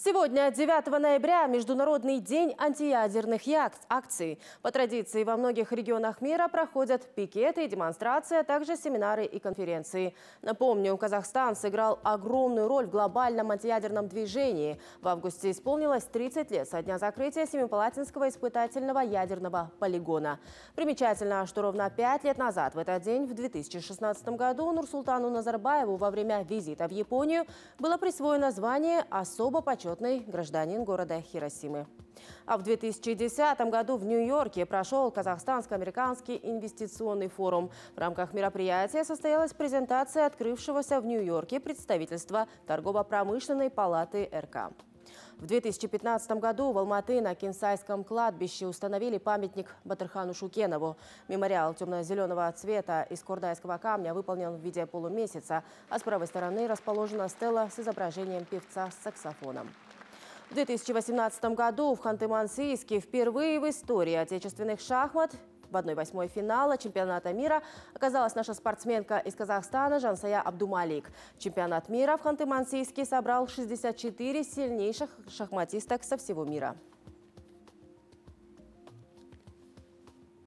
Сегодня, 9 ноября, Международный день антиядерных акций. По традиции, во многих регионах мира проходят пикеты и демонстрации, а также семинары и конференции. Напомню, Казахстан сыграл огромную роль в глобальном антиядерном движении. В августе исполнилось 30 лет со дня закрытия Семипалатинского испытательного ядерного полигона. Примечательно, что ровно 5 лет назад, в этот день, в 2016 году, Нурсултану Назарбаеву во время визита в Японию было присвоено звание «Особо почетный гражданин города Хиросимы». А в 2010 году в Нью-Йорке прошел Казахстанско-американский инвестиционный форум. В рамках мероприятия состоялась презентация открывшегося в Нью-Йорке представительства Торгово-промышленной палаты РК. В 2015 году в Алматы на Кенсайском кладбище установили памятник Батырхану Шукенову. Мемориал темно-зеленого цвета из кордайского камня выполнен в виде полумесяца, а с правой стороны расположена стела с изображением певца с саксофоном. В 2018 году в Ханты-Мансийске впервые в истории отечественных шахмат в 1/8 финала чемпионата мира оказалась наша спортсменка из Казахстана Жансая Абдумалик. Чемпионат мира в Ханты-Мансийске собрал 64 сильнейших шахматисток со всего мира.